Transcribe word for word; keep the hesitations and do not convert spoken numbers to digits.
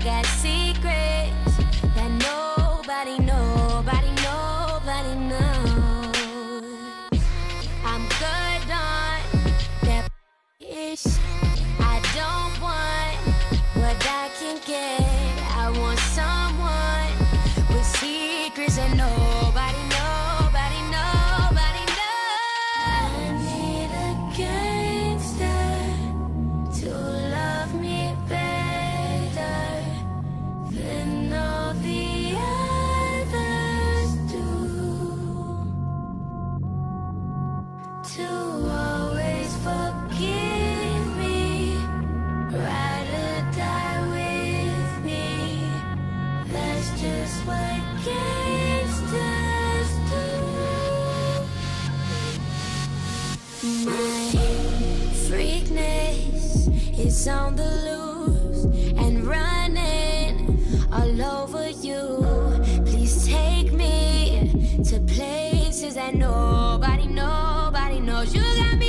got secrets that nobody, nobody, nobody knows. I'm good on that ish. I don't want what I can get. I want someone with secrets that nobody, nobody, nobody knows. I need a gangster to love me better than all the others do, to always forgive me, ride or die with me. That's just what gangsters do. My freakness is on the loose and running all over you. Please take me to places that nobody, nobody knows. You got me